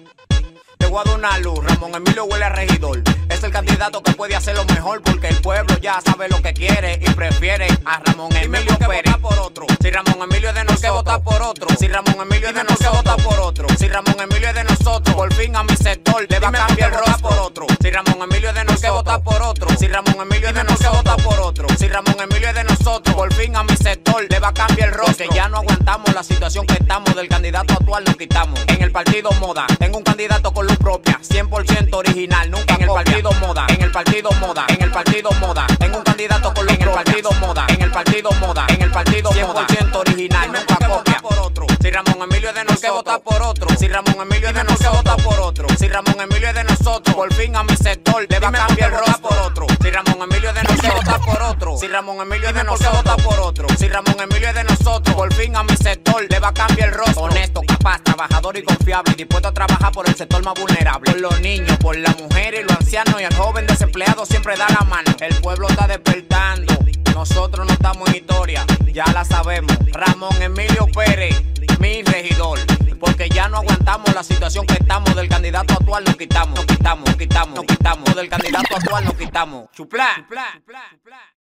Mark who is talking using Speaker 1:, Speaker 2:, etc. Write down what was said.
Speaker 1: Te voy a dar una luz, Ramón Emilio huele a regidor. Es el candidato que puede hacer lo mejor porque el pueblo ya sabe lo que quiere y prefiere a Ramón Emilio Pérez. Por otro. Si Ramón Emilio es de nosotros, que votar por otro. Si Ramón Emilio es de nosotros, que votar por otro. Si Ramón Emilio es de nosotros, por fin a mi sector le va a cambiar el rostro por otro. Si Ramón Emilio es de nosotros, que votar por otro. Si Ramón Emilio es de nosotros, que votar por otro. Si Ramón Emilio es de nosotros, por fin a mi sector le va a cambiar el rostro. Porque ya no aguantamos la situación que estamos, del candidato actual nos quitamos. En el partido Moda tengo un candidato con luz propia, 100% original, nunca en el partido Moda, en el partido Moda, en el partido Moda. Tengo un candidato con luz propia, en el partido Moda, en el partido Moda, en el partido 100% original, nunca copia por otro. Si Ramón Emilio es de nosotros, que votar por otro. Si Ramón Emilio es de nosotros, que votar por otro. Si Ramón Emilio es de nosotros, por fin a mi sector le va a cambiar el rostro por otro. Si Ramón Emilio es de nosotros, que votar por otro. Si Ramón Emilio es de nosotros, que votar por otro. Si Ramón Emilio es de nosotros, por fin a mi sector le va a cambiar el rostro. Honesto, capaz, trabajador y confiable, dispuesto a trabajar por el sector más vulnerable. Por los niños, por las mujeres y los ancianos, y el joven desempleado siempre da la mano. El pueblo está despertando, nosotros no estamos en historia, ya la sabemos. Ramón Emilio Pérez, mi regidor, porque ya no aguantamos la situación que estamos. Del candidato actual nos quitamos, nos quitamos, nos quitamos, nos quitamos. Del candidato actual nos quitamos. Chuplá.